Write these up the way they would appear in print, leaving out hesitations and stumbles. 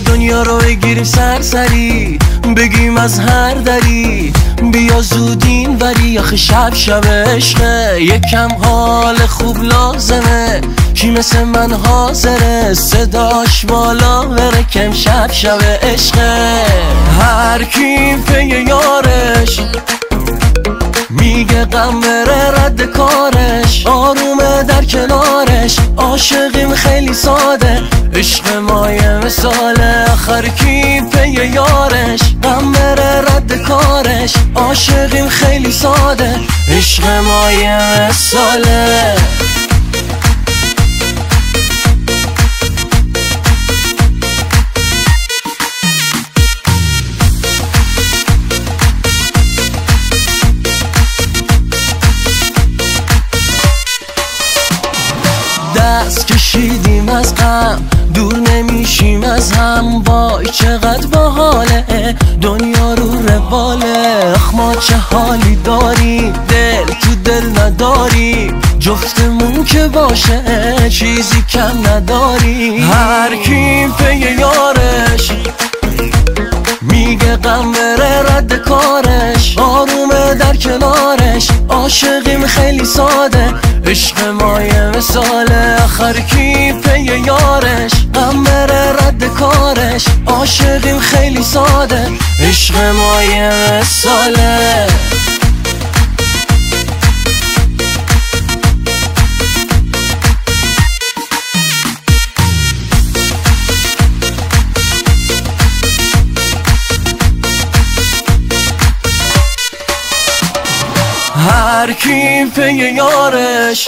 دنیا رو بگیریم سرسری، بگیم از هر دری بیا زودین وری. آخه شب شب عشقه، یکم حال خوب لازمه. کی مثل من حاضره صداش بالا بره کم شب شب عشقه. هر کی پی یارش میگه غم بره رد کارش، آرومه در کنارش. عاشقیم خیلی ساده، عشق ما یه مثاله. آخر کی پی یارش غم بره رد کارش، عاشقیم خیلی ساده، عشق ما یه مثاله. دست کشیدیم از غم، دور نمیشیم از هم. وای چقدر باحاله دنیا رو رواله. آخ ما چه حالی داریم، دل تو دل نداریم. جفتمون که باشه چیزی کم نداریم. هر کی پی یارش میگه غم بره رد کارش، آرومه در کنارش. عاشقیم خیلی ساده، عشق ما یه مثاله. آخر کی پی یارش غم بره رد کارش، عاشقیم خیلی ساده، عشق ما یه مثاله. هر کی پی یارش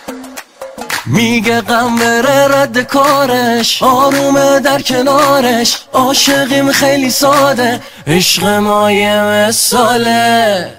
میگه غم بره رد کارش، آرومه در کنارش. عاشقیم خیلی ساده، عشق ما یه مثاله.